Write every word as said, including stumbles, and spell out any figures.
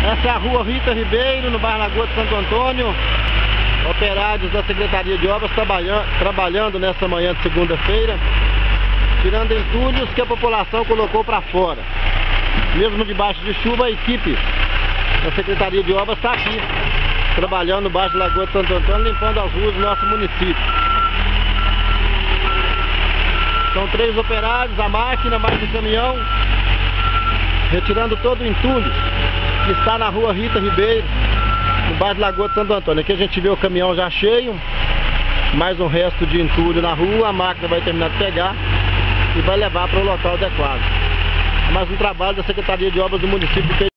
Essa é a rua Rita Ribeiro, no bairro Lagoa de Santo Antônio. Operários da Secretaria de Obras trabalhando, trabalhando nessa manhã de segunda-feira, tirando entulhos que a população colocou para fora. Mesmo debaixo de chuva, a equipe da Secretaria de Obras está aqui, trabalhando no bairro de Lagoa de Santo Antônio, limpando as ruas do nosso município. São três operários, a máquina, mais o caminhão, retirando todo o entulho que está na rua Rita Ribeiro, no bairro de Lagoa de Santo Antônio. Aqui a gente vê o caminhão já cheio, mais um resto de entulho na rua. A máquina vai terminar de pegar e vai levar para o local adequado. Mais um trabalho da Secretaria de Obras do município de